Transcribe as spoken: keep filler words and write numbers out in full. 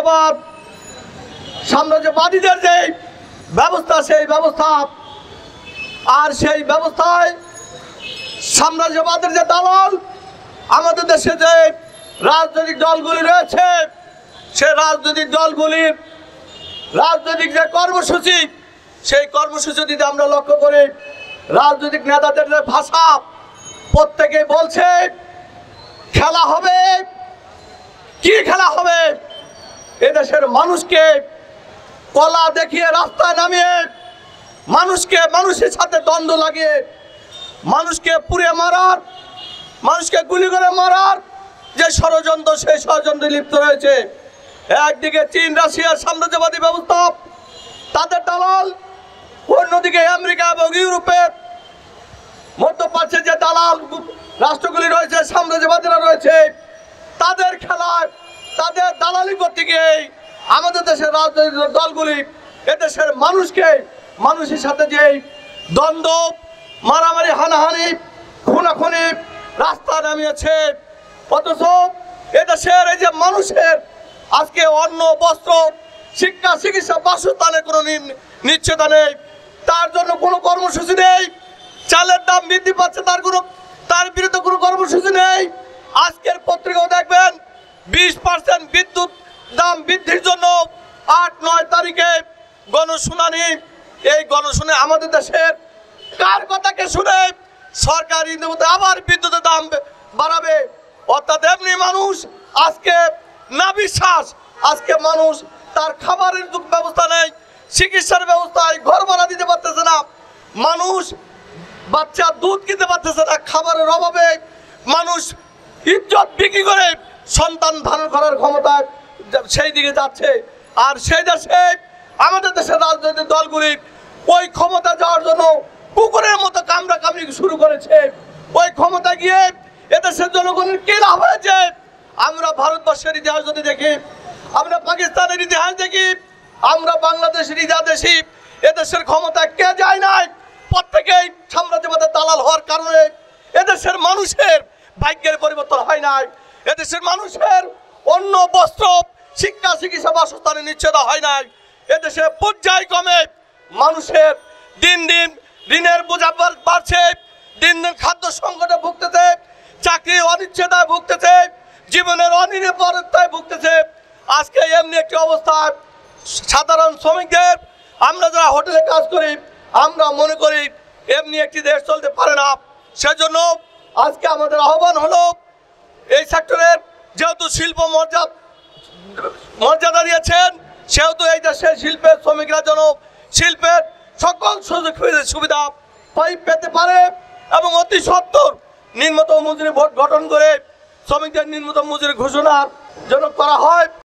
সাম্রাজ্যবাদ সাম্রাজ্যবাদীদের যে ব্যবস্থা সেই ব্যবস্থা আর সেই ব্যবস্থায় সাম্রাজ্যবাদের যে দালাল আমাদের দেশে যে রাজনৈতিক দলগুলি রয়েছে সেই রাজনৈতিক দলগুলির রাজনৈতিক যে কর্মসূচি সেই কর্মসূচি যদি আমরা লক্ষ্য করি রাজনৈতিক নেতাদের যে ভাষা প্রত্যেকে বলছে খেলা হবে কি খেলা হবে এদেশের মানুষকে কলা দেখিয়ে রাস্তায় নামিয়ে মানুষকে মানুষের সাথে দ্বন্দ্ব লাগিয়ে মানুষকে পুড়ে মারার মানুষকে গুলি করে মারার যে ষড়যন্ত্র সেই ষড়যন্ত্রে লিপ্ত রয়েছে। একদিকে চীন রাশিয়ার সাম্রাজ্যবাদী ব্যবস্থা তাদের দালাল, অন্যদিকে আমেরিকা এবং ইউরোপের মধ্যপ্রাচ্যের যে দালাল রাষ্ট্রগুলি রয়েছে সাম্রাজ্যবাদীরা রয়েছে তাদের খেলায় তাদের দালালি করতে গিয়ে আমাদের দেশের রাজনৈতিক দলগুলি এদেশের মানুষকে মানুষের সাথে যে দ্বন্দ্ব মারামারি হানাহানি খুনাখুনি রাস্তা নামিয়েছে অথচ এদেশের এই যে মানুষের আজকে অন্ন বস্ত্র শিক্ষা চিকিৎসা বাসস্থানের কোনো নিশ্চয়তা নেই, তার জন্য কোনো কর্মসূচি নেই। চালের দাম বৃদ্ধি পাচ্ছে তার কোনো তার বিরুদ্ধে কোনো কর্মসূচি নেই। আজকের পত্রিকাও দেখবেন বিশ পার্সেন্ট বিদ্যুৎ দাম বৃদ্ধির জন্য আট নয় তারিখে গণশুনানি। এই গণশুনে আমাদের দেশের কার কথাকে শুনে সরকার ইতিমধ্যে আবার বিদ্যুতের দাম বাড়াবে। অর্থাৎ এমনি মানুষ আজকে না বিশ্বাস, আজকে মানুষ তার খাবারের ব্যবস্থা নেই, চিকিৎসার ব্যবস্থায় ঘর ভাড়া দিতে পারতেছে না, মানুষ বাচ্চা দুধ কিনতে পারতেছে না, খাবারের অভাবে মানুষ ইজ্জত বিক্রি করে সন্তান ধারণ করার ক্ষমতা সেই দিকে যাচ্ছে। আর সেই দেশে আমাদের দেশের রাজনৈতিক দলগুলি ওই ক্ষমতা যাওয়ার জন্য কুকুরের মতো কামড়া কামড়ি শুরু করেছে। ওই ক্ষমতা গিয়ে এদেশের জনগণের কি লাভ হয়েছে? আমরা ভারতবর্ষের ইতিহাস যদি দেখি, আমরা পাকিস্তানের ইতিহাস দেখি, আমরা বাংলাদেশের ইতিহাস দেখি, এদেশের ক্ষমতা কে যায় নাই? প্রত্যেকেই সাম্রাজ্যবাদের দালাল হওয়ার কারণে এদেশের মানুষের ভাগ্যের পরিবর্তন হয় নাই। এদেশের মানুষের অন্ন বস্ত্র শিক্ষা চিকিৎসা বাসস্থানের নিশ্চয়তা হয় নাই। এদেশে পর্যায়ক্রমে মানুষের দিন দিন ঋণের বোঝা বাড়ছে, দিন দিন খাদ্য সংকটে ভুগতেছে, চাকরি অনিশ্চয়তায় ভুগতেছে, জীবনের অনিরাপত্তায় ভুগতেছে। আজকে এমনি একটি অবস্থায় সাধারণ শ্রমিকদের, আমরা যারা হোটেলে কাজ করি, আমরা মনে করি এমনি একটি দেশ চলতে পারে না। সেজন্য আজকে আমাদের আহ্বান হলো এই সেক্টরের যেহেতু শিল্প মর্যাদা মর্যাদা দিয়েছেন সেহেতু এই দেশের শিল্পের শ্রমিকরা যেন শিল্পের সকল সুযোগ সুবিধা পেতে পারে এবং অতি সত্বর নিম্নতম মজুরি বোর্ড গঠন করে শ্রমিকদের নিম্নতম মজুরি ঘোষণার জন্য করা হয়।